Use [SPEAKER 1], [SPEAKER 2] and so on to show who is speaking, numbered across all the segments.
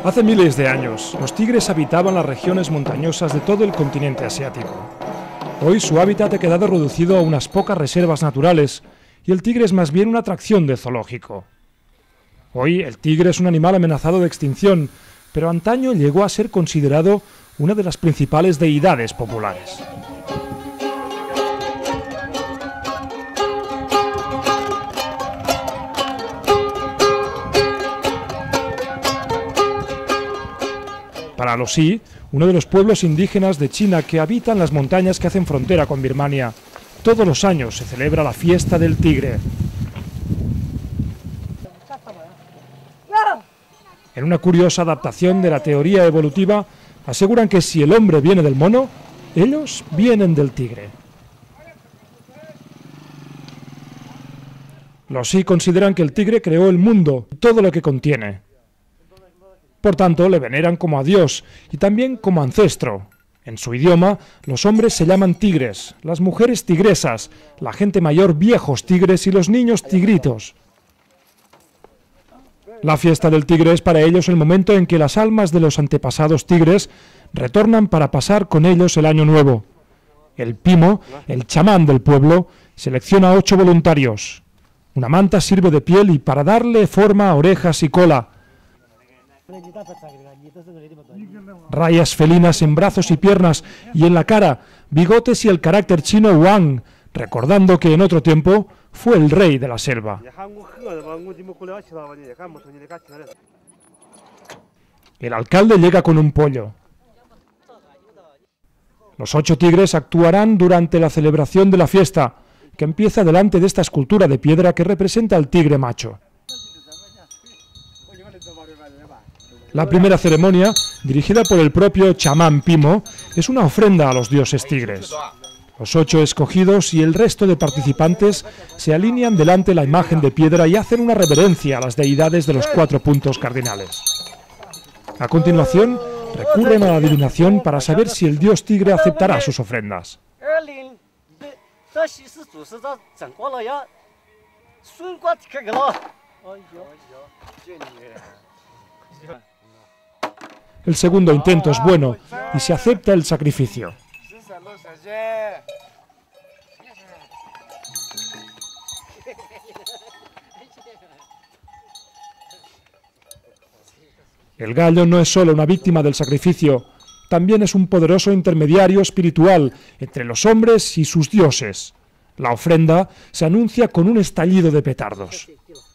[SPEAKER 1] Hace miles de años, los tigres habitaban las regiones montañosas de todo el continente asiático. Hoy su hábitat ha quedado reducido a unas pocas reservas naturales y el tigre es más bien una atracción de zoológico. Hoy el tigre es un animal amenazado de extinción, pero antaño llegó a ser considerado una de las principales deidades populares. Para los Xi, uno de los pueblos indígenas de China que habitan las montañas que hacen frontera con Birmania, todos los años se celebra la fiesta del tigre. En una curiosa adaptación de la teoría evolutiva, aseguran que si el hombre viene del mono, ellos vienen del tigre. Los Xi consideran que el tigre creó el mundo y todo lo que contiene. Por tanto, le veneran como a Dios y también como ancestro. En su idioma, los hombres se llaman tigres, las mujeres tigresas, la gente mayor viejos tigres y los niños tigritos. La fiesta del tigre es para ellos el momento en que las almas de los antepasados tigres retornan para pasar con ellos el año nuevo. El pimo, el chamán del pueblo, selecciona 8 voluntarios. Una manta sirve de piel y para darle forma a orejas y cola. Rayas felinas en brazos y piernas y en la cara, bigotes y el carácter chino Wang, recordando que en otro tiempo fue el rey de la selva. El alcalde llega con un pollo. Los 8 tigres actuarán durante la celebración de la fiesta, que empieza delante de esta escultura de piedra que representa al tigre macho. La primera ceremonia, dirigida por el propio chamán Pimo, es una ofrenda a los dioses tigres. Los 8 escogidos y el resto de participantes se alinean delante de la imagen de piedra y hacen una reverencia a las deidades de los 4 puntos cardinales. A continuación, recurren a la adivinación para saber si el dios tigre aceptará sus ofrendas. El segundo intento es bueno y se acepta el sacrificio. El gallo no es solo una víctima del sacrificio, también es un poderoso intermediario espiritual entre los hombres y sus dioses. La ofrenda se anuncia con un estallido de petardos.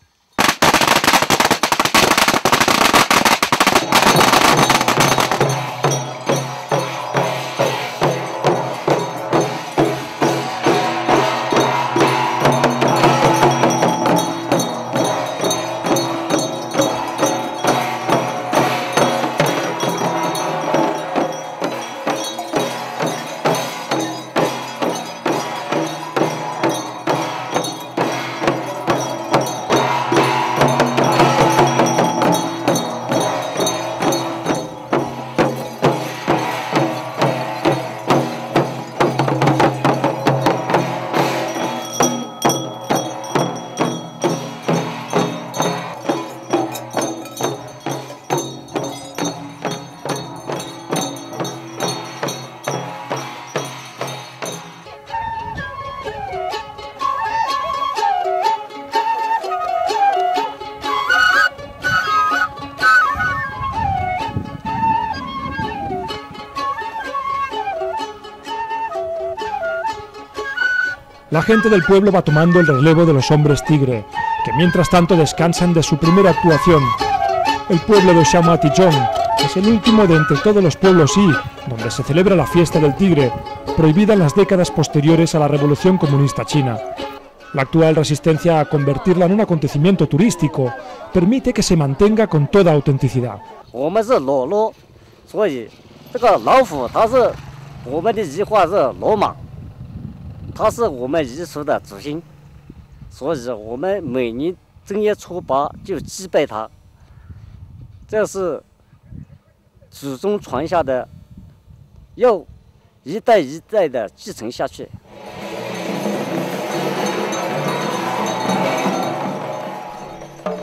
[SPEAKER 1] La gente del pueblo va tomando el relevo de los hombres tigre, que mientras tanto descansan de su primera actuación. El pueblo de Xiaomatichong es el último de entre todos los pueblos Xi, donde se celebra la fiesta del tigre, prohibida en las décadas posteriores a la Revolución Comunista China. La actual resistencia a convertirla en un acontecimiento turístico permite que se mantenga con toda autenticidad.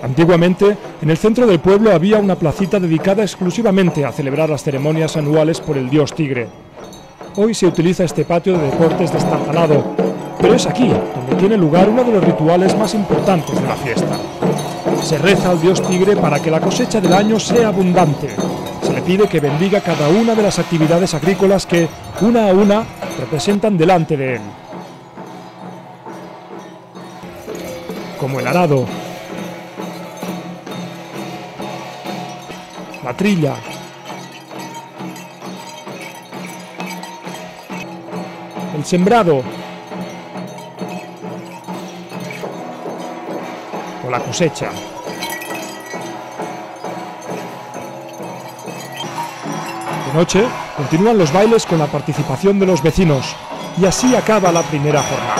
[SPEAKER 1] Antiguamente, en el centro del pueblo había una placita dedicada exclusivamente a celebrar las ceremonias anuales por el dios tigre. Hoy se utiliza este patio de deportes destartalado, pero es aquí donde tiene lugar uno de los rituales más importantes de la fiesta. Se reza al dios tigre para que la cosecha del año sea abundante. Se le pide que bendiga cada una de las actividades agrícolas que, una a una, representan delante de él. Como el arado, la trilla, el sembrado o la cosecha. De noche continúan los bailes con la participación de los vecinos y así acaba la primera jornada.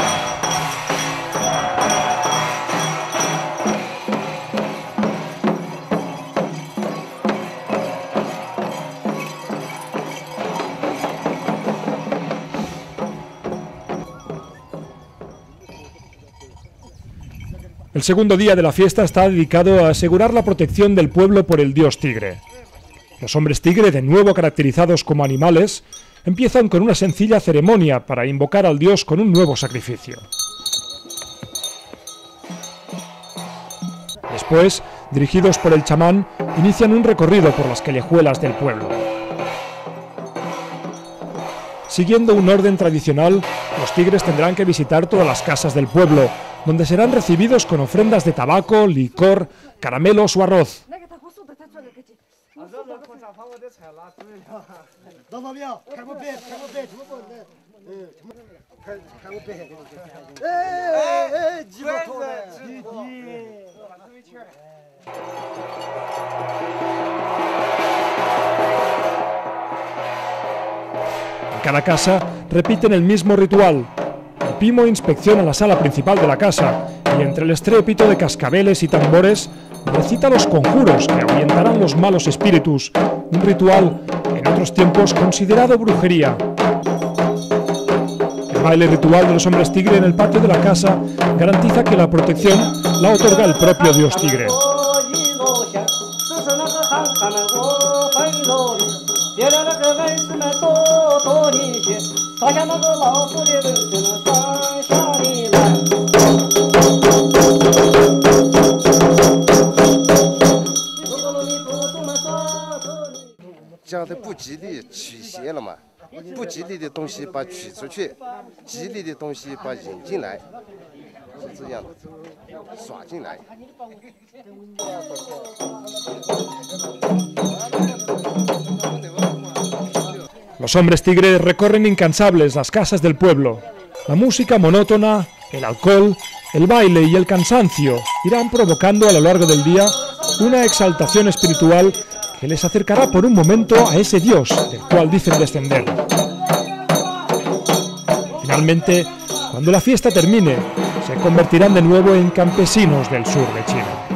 [SPEAKER 1] El segundo día de la fiesta está dedicado a asegurar la protección del pueblo por el dios tigre. Los hombres tigre, de nuevo caracterizados como animales, empiezan con una sencilla ceremonia para invocar al dios con un nuevo sacrificio. Después, dirigidos por el chamán, inician un recorrido por las callejuelas del pueblo. Siguiendo un orden tradicional, los tigres tendrán que visitar todas las casas del pueblo, donde serán recibidos con ofrendas de tabaco, licor, caramelos o arroz. En cada casa repiten el mismo ritual. El pimo inspecciona la sala principal de la casa y entre el estrépito de cascabeles y tambores recita los conjuros que ahuyentarán los malos espíritus, un ritual en otros tiempos considerado brujería. El baile ritual de los hombres tigre en el patio de la casa garantiza que la protección la otorga el propio dios tigre. Los hombres tigre recorren incansables las casas del pueblo. La música monótona, el alcohol, el baile y el cansancio irán provocando a lo largo del día una exaltación espiritual que les acercará por un momento a ese dios del cual dicen descender. Finalmente, cuando la fiesta termine, se convertirán de nuevo en campesinos del sur de China.